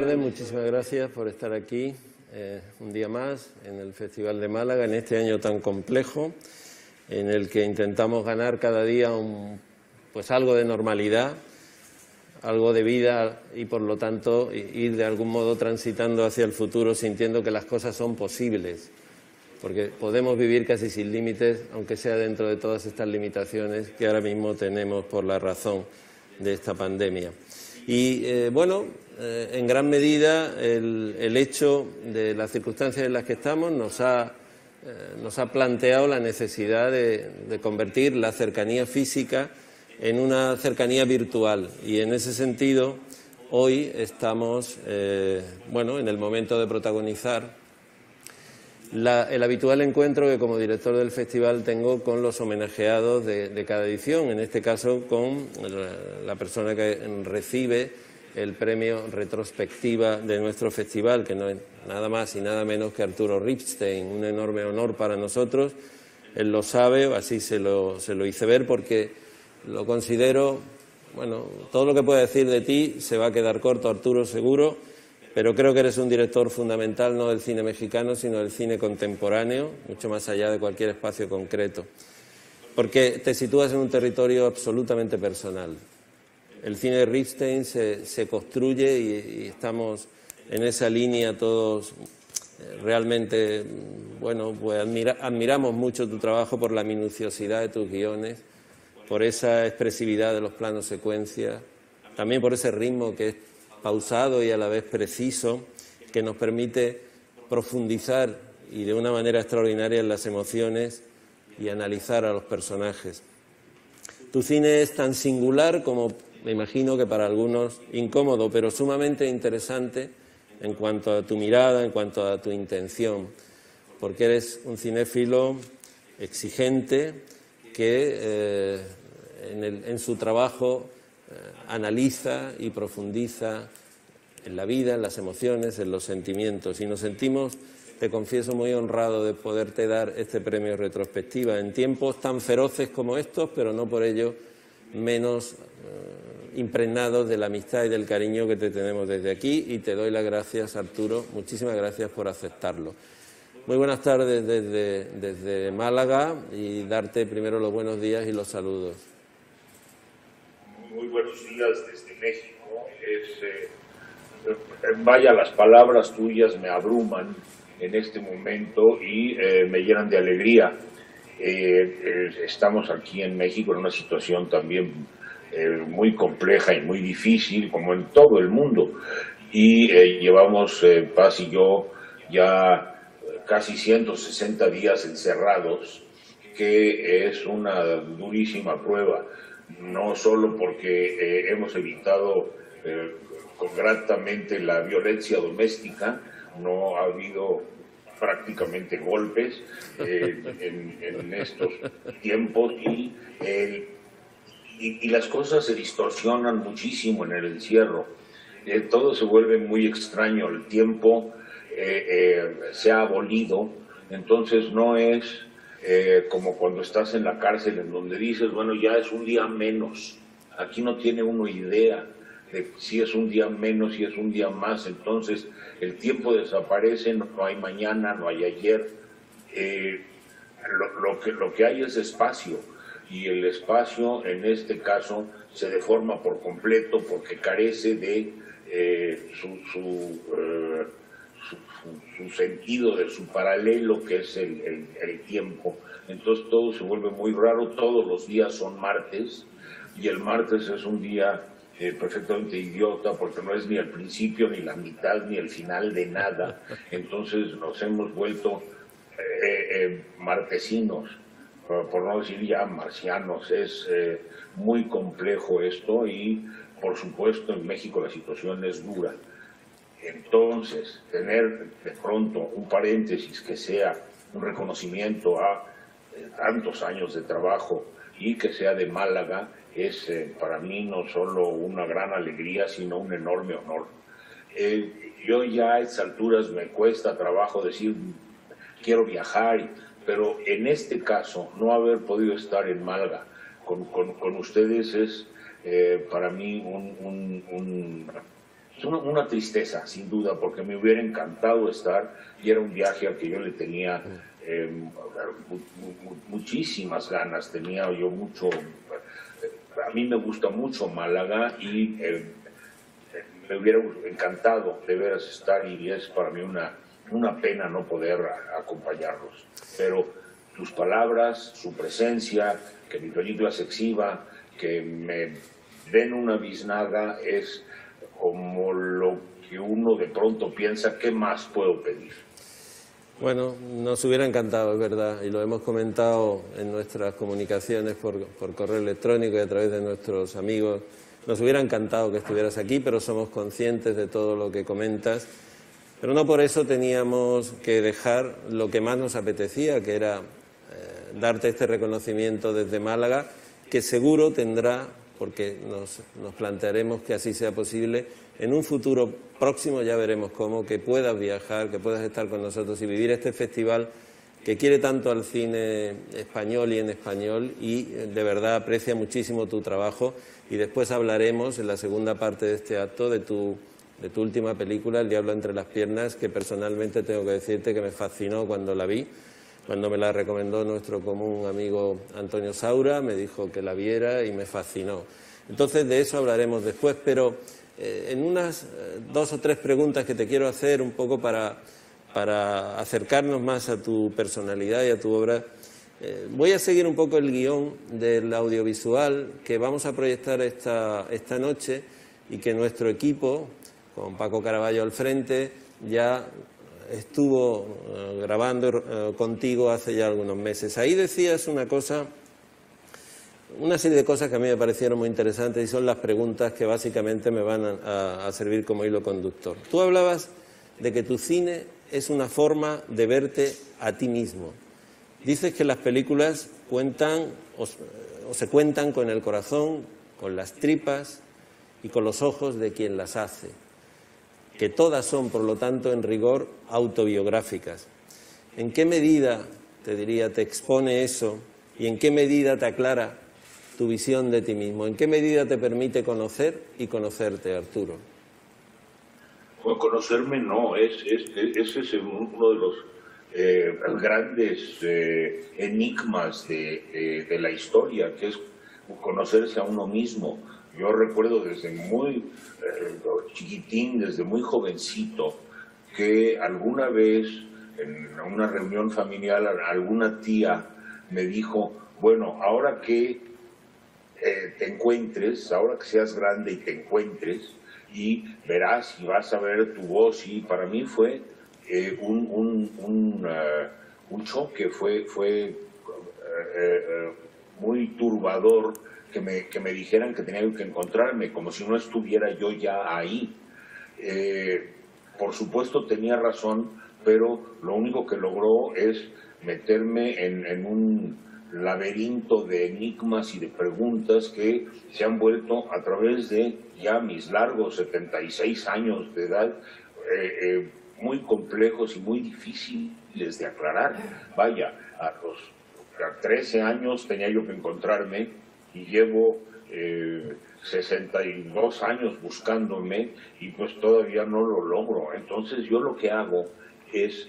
tardes, muchísimas gracias por estar aquí un día más en el Festival de Málaga, en este año tan complejo, en el que intentamos ganar cada día pues algo de normalidad, algo de vida y, por lo tanto, ir de algún modo transitando hacia el futuro sintiendo que las cosas son posibles, porque podemos vivir casi sin límites, aunque sea dentro de todas estas limitaciones que ahora mismo tenemos por la razón de esta pandemia. Y, en gran medida el hecho de las circunstancias en las que estamos nos ha planteado la necesidad de convertir la cercanía física en una cercanía virtual, y en ese sentido hoy estamos en el momento de protagonizar el habitual encuentro que como director del festival tengo con los homenajeados de cada edición, en este caso con la persona que recibe el premio Retrospectiva de nuestro festival, que no es nada más y nada menos que Arturo Ripstein, un enorme honor para nosotros. Él lo sabe, así se lo hice ver, porque lo considero, todo lo que pueda decir de ti se va a quedar corto, Arturo, seguro, pero creo que eres un director fundamental no del cine mexicano, sino del cine contemporáneo, mucho más allá de cualquier espacio concreto, porque te sitúas en un territorio absolutamente personal. El cine de Ripstein se construye y estamos en esa línea todos. Realmente, pues admiramos mucho tu trabajo por la minuciosidad de tus guiones, por esa expresividad de los planos secuencia, también por ese ritmo que es pausado y a la vez preciso, que nos permite profundizar y de una manera extraordinaria en las emociones y analizar a los personajes. Tu cine es tan singular como, me imagino que para algunos incómodo, pero sumamente interesante en cuanto a tu mirada, en cuanto a tu intención, porque eres un cinéfilo exigente que en su trabajo analiza y profundiza en la vida, en las emociones, en los sentimientos. Y nos sentimos, te confieso, muy honrados de poderte dar este premio Retrospectiva en tiempos tan feroces como estos, pero no por ello menos impregnados de la amistad y del cariño que te tenemos desde aquí. Y te doy las gracias, Arturo, muchísimas gracias por aceptarlo. Muy buenas tardes desde Málaga, y darte primero los buenos días y los saludos. Muy buenos días desde México. Vaya, las palabras tuyas me abruman en este momento y me llenan de alegría. Estamos aquí en México en una situación también muy compleja y muy difícil, como en todo el mundo, y llevamos, Paz y yo, ya casi 160 días encerrados, que es una durísima prueba, no solo porque hemos evitado gratamente la violencia doméstica, no ha habido prácticamente golpes en estos tiempos, y las cosas se distorsionan muchísimo en el encierro. Todo se vuelve muy extraño, el tiempo se ha abolido, entonces no es como cuando estás en la cárcel, en donde dices, bueno, ya es un día menos. Aquí no tiene uno idea de si es un día menos, si es un día más. Entonces el tiempo desaparece, no hay mañana, no hay ayer. Lo que hay es espacio, y el espacio en este caso se deforma por completo porque carece de su sentido, de su paralelo, que es el tiempo. Entonces todo se vuelve muy raro. Todos los días son martes, y el martes es un día perfectamente idiota, porque no es ni el principio, ni la mitad, ni el final de nada. Entonces nos hemos vuelto martesinos, por no decir ya marcianos. Es muy complejo esto, y por supuesto en México la situación es dura. Entonces, tener de pronto un paréntesis que sea un reconocimiento a tantos años de trabajo, y que sea de Málaga, es para mí no solo una gran alegría, sino un enorme honor. Yo ya a estas alturas me cuesta trabajo decir quiero viajar, pero en este caso no haber podido estar en Málaga con ustedes es para mí es una tristeza, sin duda, porque me hubiera encantado estar y era un viaje al que yo le tenía muchísimas ganas, tenía yo mucho... A mí me gusta mucho Málaga y me hubiera encantado de veras estar y es para mí una pena no poder acompañarlos. Pero sus palabras, su presencia, que mi película se exhiba, que me den una biznaga, es como lo que uno de pronto piensa, ¿qué más puedo pedir? Bueno, nos hubiera encantado, es verdad, y lo hemos comentado en nuestras comunicaciones por correo electrónico y a través de nuestros amigos. Nos hubiera encantado que estuvieras aquí, pero somos conscientes de todo lo que comentas. Pero no por eso teníamos que dejar lo que más nos apetecía, que era darte este reconocimiento desde Málaga, que seguro tendrá, porque nos plantearemos que así sea posible, en un futuro próximo, ya veremos cómo, que puedas viajar, que puedas estar con nosotros y vivir este festival que quiere tanto al cine español y en español y de verdad aprecia muchísimo tu trabajo. Y después hablaremos en la segunda parte de este acto de tu última película, El diablo entre las piernas, que personalmente tengo que decirte que me fascinó cuando la vi. Cuando me la recomendó nuestro común amigo Antonio Saura, me dijo que la viera y me fascinó. Entonces de eso hablaremos después, pero en unas 2 o 3 preguntas que te quiero hacer un poco para acercarnos más a tu personalidad y a tu obra, voy a seguir un poco el guión del audiovisual que vamos a proyectar esta noche y que nuestro equipo, con Paco Caraballo al frente, ya estuvo grabando contigo hace ya algunos meses. Ahí decías una serie de cosas que a mí me parecieron muy interesantes y son las preguntas que básicamente me van a servir como hilo conductor. Tú hablabas de que tu cine es una forma de verte a ti mismo. Dices que las películas cuentan o se cuentan con el corazón, con las tripas y con los ojos de quien las hace, que todas son, por lo tanto, en rigor, autobiográficas. ¿En qué medida, te diría, te expone eso y en qué medida te aclara tu visión de ti mismo? ¿En qué medida te permite conocer y conocerte, Arturo? Bueno, conocerme no, ese es uno de los grandes enigmas de la historia, que es conocerse a uno mismo. Yo recuerdo desde muy chiquitín, desde muy jovencito, que alguna vez en una reunión familiar alguna tía me dijo, bueno, ahora que te encuentres, ahora que seas grande y te encuentres, y verás y vas a ver tu voz, y para mí fue un choque, fue muy turbador que me dijeran que tenía que encontrarme, como si no estuviera yo ya ahí. Por supuesto tenía razón, pero lo único que logró es meterme en un laberinto de enigmas y de preguntas que se han vuelto a través de ya mis largos 76 años de edad muy complejos y muy difíciles de aclarar. Vaya, a los 13 años tenía yo que encontrarme y llevo 62 años buscándome y pues todavía no lo logro. Entonces yo lo que hago es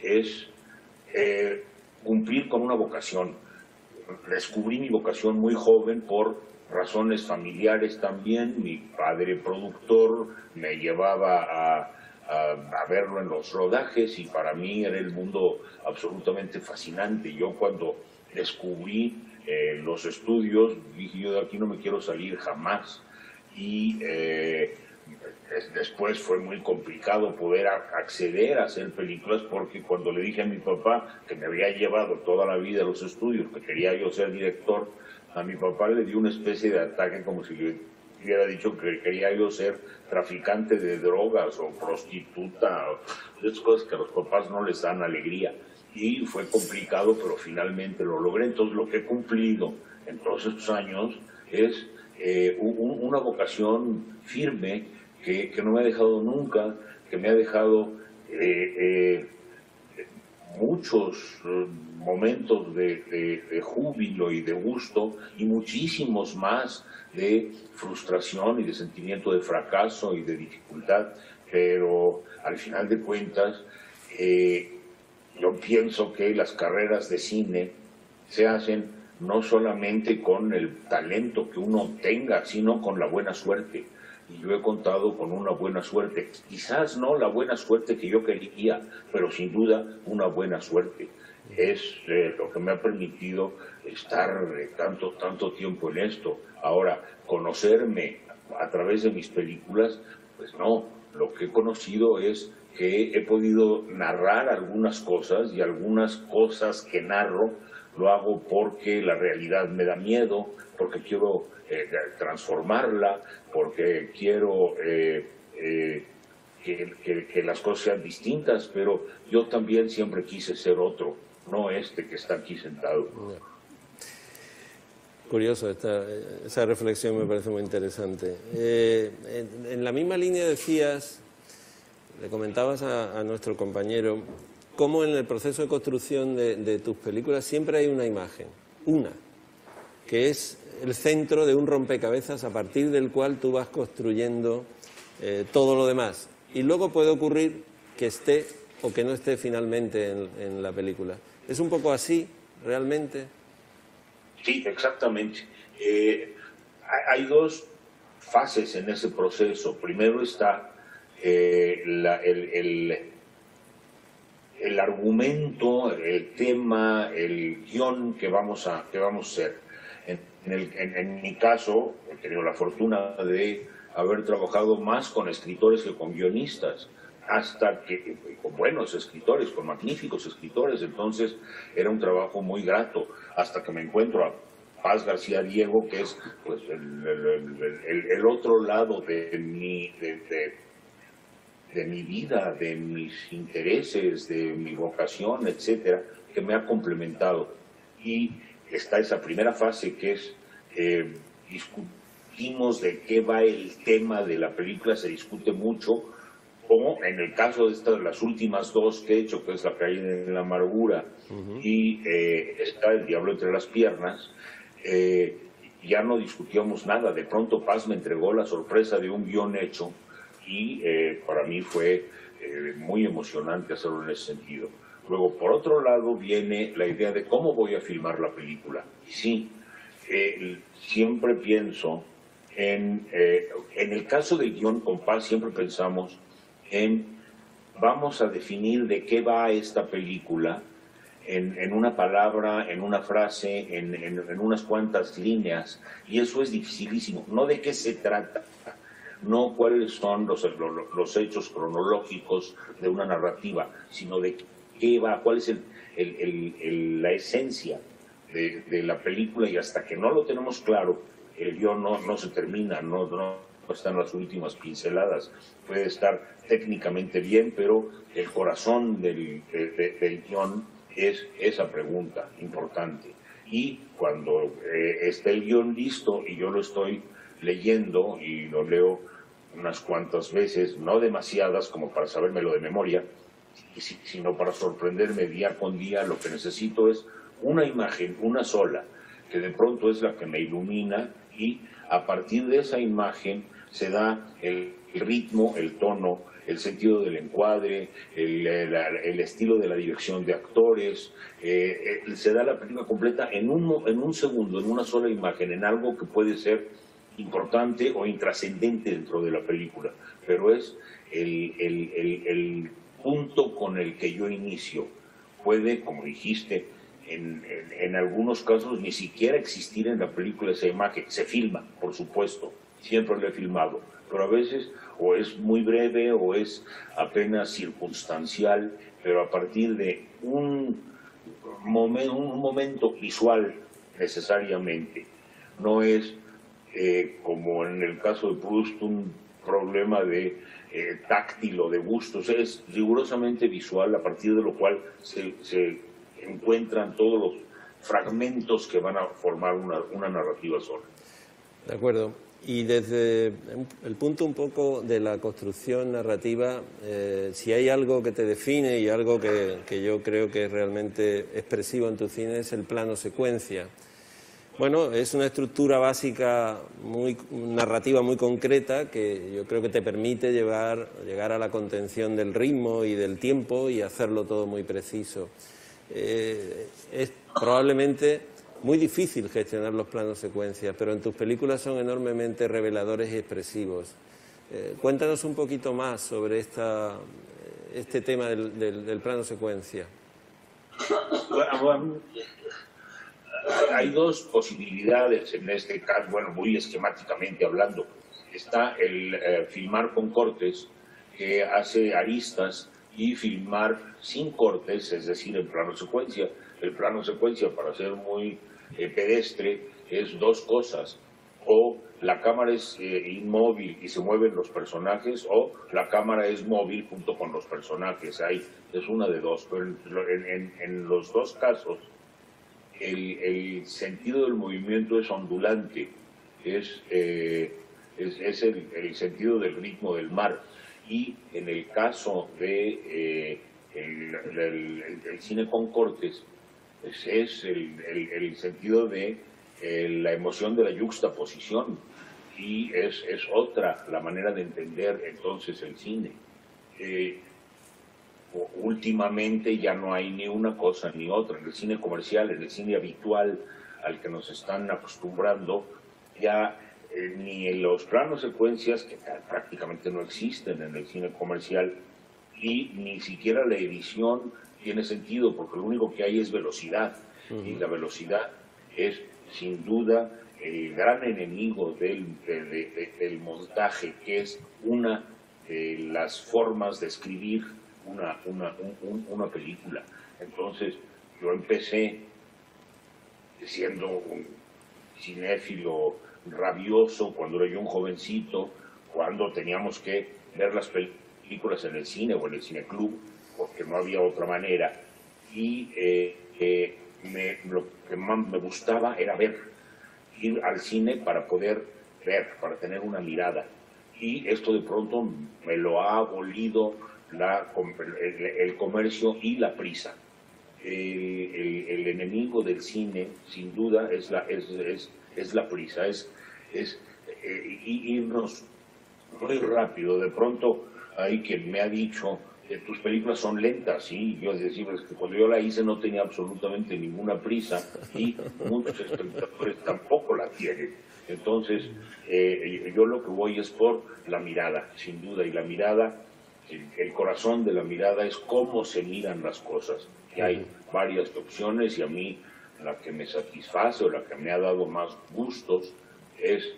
cumplir con una vocación. Descubrí mi vocación muy joven por razones familiares también. Mi padre productor me llevaba a verlo en los rodajes y para mí era el mundo absolutamente fascinante. Yo cuando descubrí los estudios dije, yo de aquí no me quiero salir jamás. Y después fue muy complicado poder acceder a hacer películas porque cuando le dije a mi papá que me había llevado toda la vida a los estudios, que quería yo ser director, a mi papá le dio una especie de ataque como si le hubiera dicho que quería yo ser traficante de drogas o prostituta, esas cosas que a los papás no les dan alegría. Y fue complicado, pero finalmente lo logré. Entonces lo que he cumplido en todos estos años es una vocación firme que no me ha dejado nunca, que me ha dejado muchos momentos de júbilo y de gusto y muchísimos más de frustración y de sentimiento de fracaso y de dificultad, pero al final de cuentas yo pienso que las carreras de cine se hacen no solamente con el talento que uno tenga, sino con la buena suerte. Y yo he contado con una buena suerte, quizás no la buena suerte que yo quería, pero sin duda una buena suerte. Es lo que me ha permitido estar tanto tiempo en esto. Ahora, conocerme a través de mis películas, pues no, lo que he conocido es que he podido narrar algunas cosas, y algunas cosas que narro lo hago porque la realidad me da miedo, porque quiero transformarla, porque quiero que las cosas sean distintas, pero yo también siempre quise ser otro, no este que está aquí sentado. Curioso, esa reflexión me parece muy interesante. En la misma línea decías, le comentabas a nuestro compañero, cómo en el proceso de construcción de tus películas siempre hay una imagen, que es el centro de un rompecabezas a partir del cual tú vas construyendo todo lo demás. Y luego puede ocurrir que esté o que no esté finalmente en la película. ¿Es un poco así, realmente? Sí, exactamente. Hay dos fases en ese proceso. Primero está el argumento, el tema, el guión que vamos a hacer. En mi caso, he tenido la fortuna de haber trabajado más con escritores que con guionistas, hasta que, con buenos escritores, con magníficos escritores. Entonces era un trabajo muy grato, hasta que me encuentro a Paz García Diego, que es pues el otro lado de mi vida, de mis intereses, de mi vocación, etcétera, que me ha complementado. Y está esa primera fase que es discutimos de qué va el tema de la película, se discute mucho, como en el caso de las últimas dos que he hecho, que es La caída en la amargura y está El diablo entre las piernas. Ya no discutíamos nada, de pronto Paz me entregó la sorpresa de un guión hecho, y para mí fue muy emocionante hacerlo en ese sentido. Luego, por otro lado, viene la idea de cómo voy a filmar la película. Y sí, siempre pienso en el caso del guión con Paz, siempre pensamos vamos a definir de qué va esta película en una palabra, en una frase, en unas cuantas líneas, y eso es dificilísimo. No de qué se trata, no cuáles son los hechos cronológicos de una narrativa, sino de qué va, cuál es la esencia de la película, y hasta que no lo tenemos claro, el guión no se termina, no están las últimas pinceladas. Puede estar técnicamente bien, pero el corazón del guión es esa pregunta importante. Y cuando está el guión listo y yo lo estoy leyendo, y lo leo unas cuantas veces, no demasiadas como para sabérmelo de memoria, sino para sorprenderme día con día, lo que necesito es una imagen, una sola, que de pronto es la que me ilumina, y a partir de esa imagen se da el ritmo, el tono, el sentido del encuadre, el estilo de la dirección de actores. Se da la película completa en un segundo, en una sola imagen, en algo que puede ser importante o intrascendente dentro de la película, pero es el punto con el que yo inicio. Puede, como dijiste, en algunos casos ni siquiera existir en la película esa imagen. Se filma, por supuesto, siempre lo he filmado, pero a veces o es muy breve o es apenas circunstancial, pero a partir de un momento visual necesariamente. No es como en el caso de Proust un problema de táctil o de gustos, es rigurosamente visual, a partir de lo cual se encuentran todos los fragmentos que van a formar una narrativa sola. De acuerdo. Y desde el punto un poco de la construcción narrativa, si hay algo que te define y algo que yo creo que es realmente expresivo en tu cine, es el plano secuencia. Bueno, es una estructura básica, narrativa muy concreta, que yo creo que te permite llegar a la contención del ritmo y del tiempo y hacerlo todo muy preciso. Es probablemente muy difícil gestionar los planos secuencias, pero en tus películas son enormemente reveladores y expresivos. Cuéntanos un poquito más sobre este tema del plano secuencia. Bueno, hay dos posibilidades en este caso, bueno, muy esquemáticamente hablando. Está el filmar con cortes, que hace aristas, y filmar sin cortes, es decir, en plano secuencia. El plano secuencia, para ser muy pedestre, es dos cosas: o la cámara es inmóvil y se mueven los personajes, o la cámara es móvil junto con los personajes. Ahí es una de dos, pero en los dos casos el sentido del movimiento es ondulante, es el sentido del ritmo del mar. Y en el caso de el cine con cortes, es el sentido de la emoción de la yuxtaposición, y es otra la manera de entender entonces el cine. Últimamente ya no hay ni una cosa ni otra. En el cine comercial, en el cine habitual al que nos están acostumbrando, ya ni en los planos secuencias, que prácticamente no existen en el cine comercial, y ni siquiera la edición tiene sentido, porque lo único que hay es velocidad. Y la velocidad es sin duda el gran enemigo del montaje, que es una de las formas de escribir una película. Entonces, yo empecé siendo un cinéfilo rabioso cuando era yo un jovencito, cuando teníamos que ver las películas en el cine o en el cineclub, porque no había otra manera. Y lo que más me gustaba era ir al cine para poder ver, para tener una mirada. Y esto de pronto me lo ha abolido el comercio y la prisa. El enemigo del cine, sin duda, es la prisa, irnos muy rápido. De pronto hay quien me ha dicho que tus películas son lentas, y yo decía que cuando yo la hice no tenía absolutamente ninguna prisa, y muchos espectadores tampoco la tienen. Entonces, yo lo que voy es por la mirada, sin duda, y la mirada, el corazón de la mirada es cómo se miran las cosas. Y hay varias opciones, y a mí la que me satisface o la que me ha dado más gustos es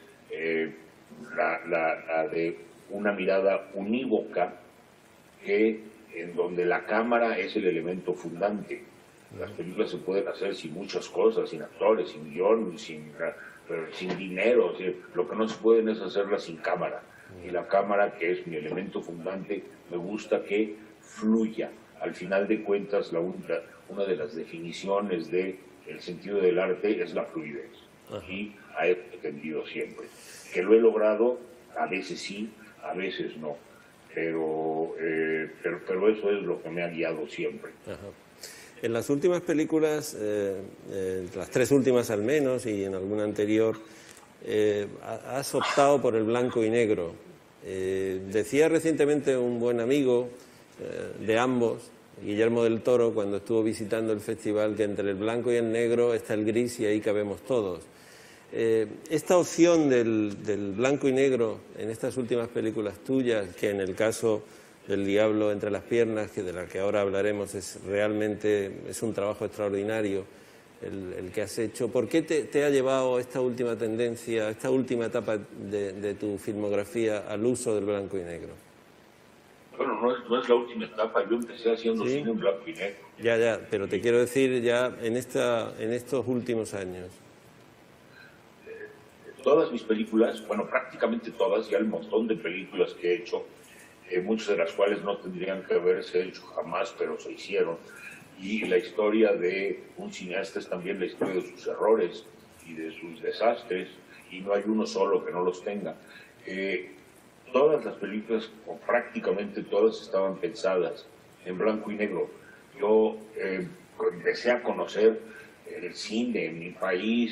la de una mirada unívoca, en donde la cámara es el elemento fundante. Las películas se pueden hacer sin muchas cosas, sin actores, sin guión, sin dinero. Lo que no se pueden es hacerlas sin cámara. Y la cámara, que es mi elemento fundante, me gusta que fluya. Al final de cuentas, una de las definiciones del sentido del arte es la fluidez. Y a eso he tendido siempre. Que lo he logrado, a veces sí, a veces no. Pero eso es lo que me ha guiado siempre. En las últimas películas, las tres últimas al menos, y en alguna anterior, has optado por el blanco y negro. Decía recientemente un buen amigo de ambos, Guillermo del Toro, cuando estuvo visitando el festival, que entre el blanco y el negro está el gris y ahí cabemos todos. Esta opción del blanco y negro en estas últimas películas tuyas, que en el caso del Diablo entre las piernas, de la que ahora hablaremos, realmente es un trabajo extraordinario el que has hecho. ¿Por qué te ha llevado esta última tendencia, esta última etapa de tu filmografía al uso del blanco y negro? Bueno, no es la última etapa. Yo empecé haciendo cine en blanco y negro. Ya, pero te quiero decir ya en estos últimos años. Todas mis películas, bueno, prácticamente todas, ya el montón de películas que he hecho, muchas de las cuales no tendrían que haberse hecho jamás, pero se hicieron. Y la historia de un cineasta es también la historia de sus errores y de sus desastres, y no hay uno solo que no los tenga. Todas las películas, o prácticamente todas, estaban pensadas en blanco y negro. Yo empecé a conocer el cine en mi país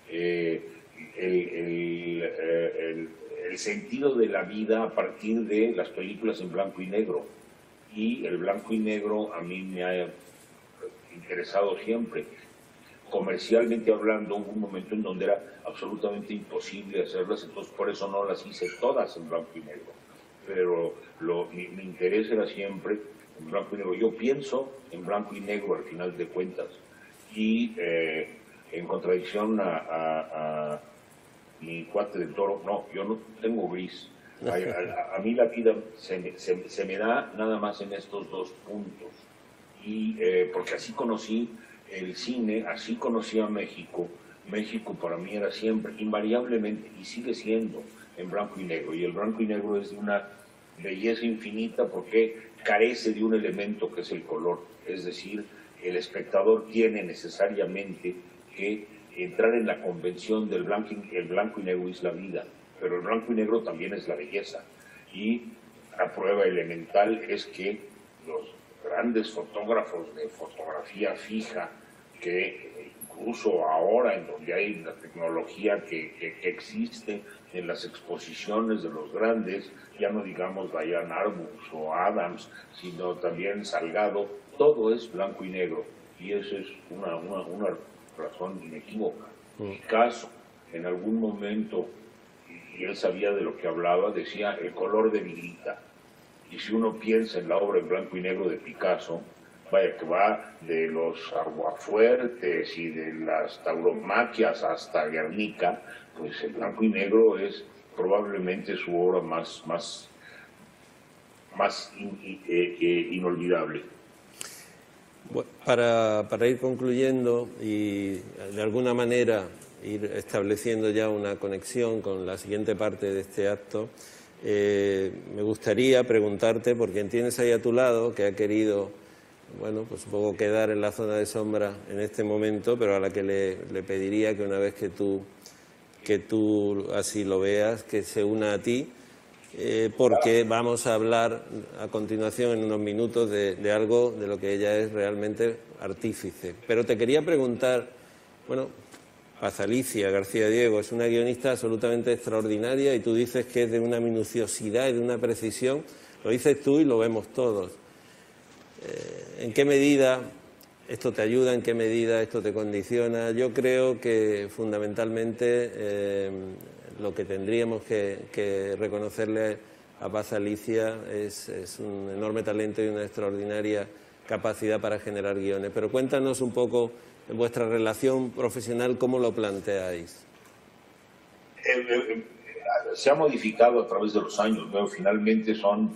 el sentido de la vida a partir de las películas en blanco y negro. Y el blanco y negro a mí me ha interesado siempre. Comercialmente hablando, hubo un momento en donde era absolutamente imposible hacerlas, entonces por eso no las hice todas en blanco y negro. Pero mi interés era siempre en blanco y negro. Yo pienso en blanco y negro al final de cuentas. Y en contradicción a mi cuate del Toro, no, yo no tengo gris. A mí la vida se me da nada más en estos dos puntos. Y porque así conocí el cine, así conocí a México. México para mí era siempre, invariablemente, y sigue siendo, en blanco y negro. Y el blanco y negro es de una belleza infinita porque carece de un elemento que es el color. Es decir, el espectador tiene necesariamente que entrar en la convención del blanco y negro es la vida, pero el blanco y negro también es la belleza. Y la prueba elemental es que los grandes fotógrafos de fotografía fija, que incluso ahora en donde hay la tecnología que existe en las exposiciones de los grandes, ya no digamos Diane Arbus o Adams, sino también Salgado, todo es blanco y negro, y esa es una razón inequívoca. Picasso, en algún momento, y él sabía de lo que hablaba, decía el color debilita. Y si uno piensa en la obra en blanco y negro de Picasso, vaya que va de los aguafuertes y de las tauromaquias hasta Guernica, pues el blanco y negro es probablemente su obra más inolvidable. Para ir concluyendo y de alguna manera ir estableciendo ya una conexión con la siguiente parte de este acto, me gustaría preguntarte por quién tienes ahí a tu lado, que ha querido, bueno, pues un poco quedar en la zona de sombra en este momento, pero a la que le pediría que una vez que tú así lo veas, que se una a ti, porque vamos a hablar a continuación en unos minutos de algo de lo que ella es realmente artífice. Pero te quería preguntar, bueno, Paz Alicia García Diego es una guionista absolutamente extraordinaria y tú dices que es de una minuciosidad y de una precisión, lo dices tú y lo vemos todos. ¿En qué medida esto te ayuda? ¿En qué medida esto te condiciona? Yo creo que fundamentalmente lo que tendríamos que reconocerle a Paz Alicia es un enorme talento y una extraordinaria capacidad para generar guiones. Pero cuéntanos un poco en vuestra relación profesional, ¿cómo lo planteáis? Se ha modificado a través de los años, ¿no? Finalmente son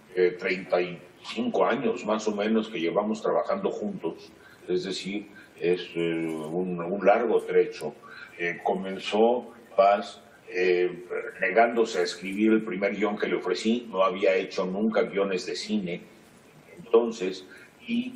35 años más o menos que llevamos trabajando juntos, es decir, es un largo trecho. Comenzó Paz negándose a escribir el primer guión que le ofrecí, no había hecho nunca guiones de cine, entonces, y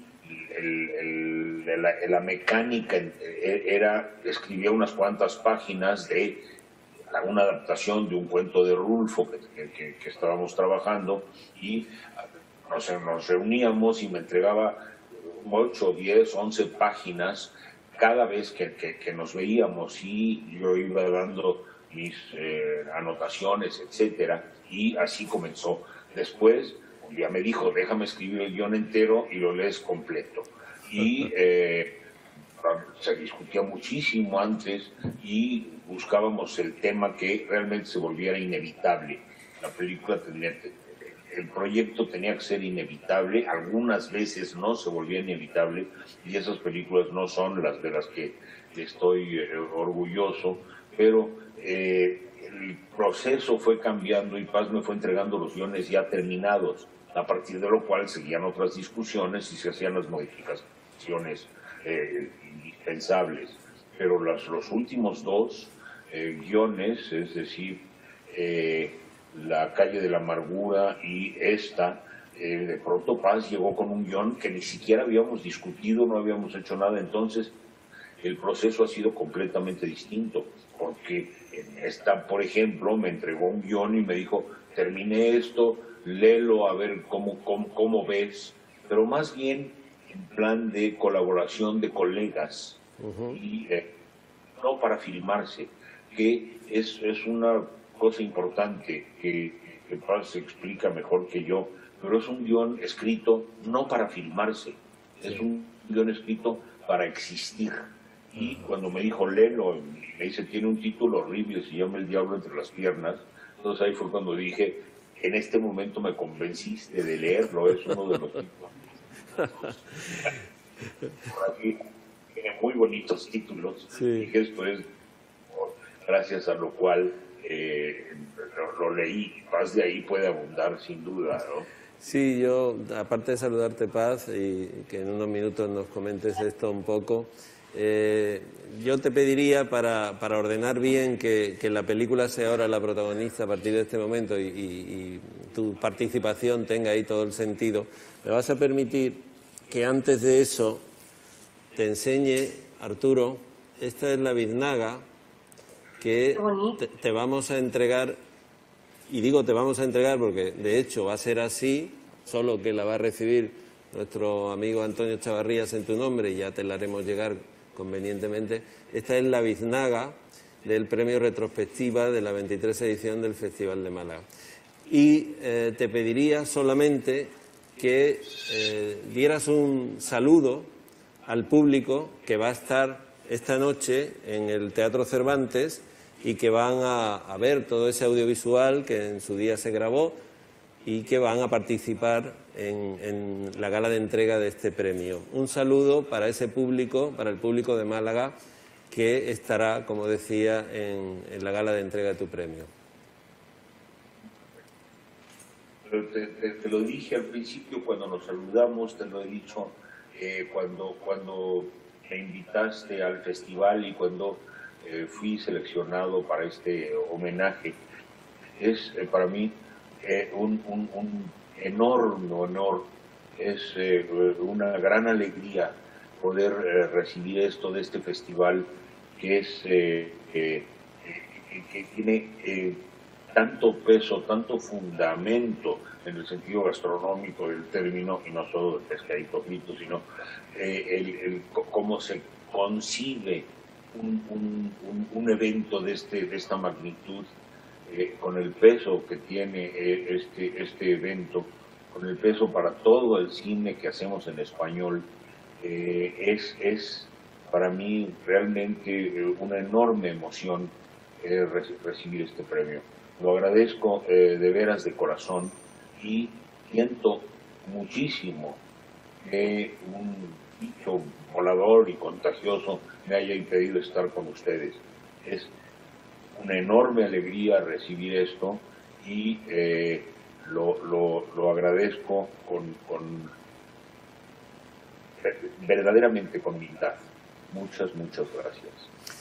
la mecánica era, escribía unas cuantas páginas de una adaptación de un cuento de Rulfo que estábamos trabajando, y nos reuníamos y me entregaba 8, 10, 11 páginas cada vez que nos veíamos, y yo iba dando mis anotaciones, etcétera, y así comenzó. Después, un día me dijo, déjame escribir el guión entero y lo lees completo. Y se discutía muchísimo antes y buscábamos el tema que realmente se volviera inevitable. La película el proyecto tenía que ser inevitable, algunas veces no se volvía inevitable, y esas películas no son las de las que estoy orgulloso, pero el proceso fue cambiando y Paz me fue entregando los guiones ya terminados, a partir de lo cual seguían otras discusiones y se hacían las modificaciones indispensables. Pero los últimos dos guiones, es decir, La calle de la amargura y esta, de pronto Paz llegó con un guión que ni siquiera habíamos discutido, no habíamos hecho nada, entonces el proceso ha sido completamente distinto, porque en esta, por ejemplo, me entregó un guión y me dijo, terminé esto, léelo a ver cómo ves, pero más bien en plan de colaboración de colegas. Y no para filmarse, que es una cosa importante que Paz se explica mejor que yo, pero es un guión escrito no para filmarse, es un guión escrito para existir. Y cuando me dijo léelo, me dice, tiene un título horrible, se llama El diablo entre las piernas. Entonces ahí fue cuando dije, en este momento me convenciste de leerlo, es uno de los títulos. Por aquí tiene muy bonitos títulos, y que esto es gracias a lo cual lo leí. Paz de ahí puede abundar sin duda, ¿no? Sí, yo, aparte de saludarte, Paz, y que en unos minutos nos comentes esto un poco, yo te pediría para ordenar bien que la película sea ahora la protagonista a partir de este momento y tu participación tenga ahí todo el sentido, me vas a permitir que antes de eso te enseñe, Arturo, esta es la biznaga que te vamos a entregar, y digo te vamos a entregar porque de hecho va a ser así, solo que la va a recibir nuestro amigo Antonio Chavarrías en tu nombre y ya te la haremos llegar convenientemente. Esta es la biznaga del premio retrospectiva de la 23 edición del Festival de Málaga. Y te pediría solamente que dieras un saludo al público que va a estar esta noche en el Teatro Cervantes y que van a ver todo ese audiovisual que en su día se grabó y que van a participar en la gala de entrega de este premio. Un saludo para ese público, para el público de Málaga, que estará, como decía, en la gala de entrega de tu premio. Te lo dije al principio cuando nos saludamos, te lo he dicho cuando me invitaste al festival y cuando fui seleccionado para este homenaje. Es para mí un enorme honor, es una gran alegría poder recibir esto de este festival que es que tiene tanto peso, tanto fundamento en el sentido gastronómico del término, y no solo del pescadito frito, sino cómo se concibe un evento de esta magnitud, con el peso que tiene este evento, con el peso para todo el cine que hacemos en español. Es para mí realmente una enorme emoción recibir este premio. Lo agradezco de veras de corazón y siento muchísimo que un bicho volador y contagioso me haya impedido estar con ustedes. Es una enorme alegría recibir esto y lo agradezco verdaderamente con humildad. Muchas gracias.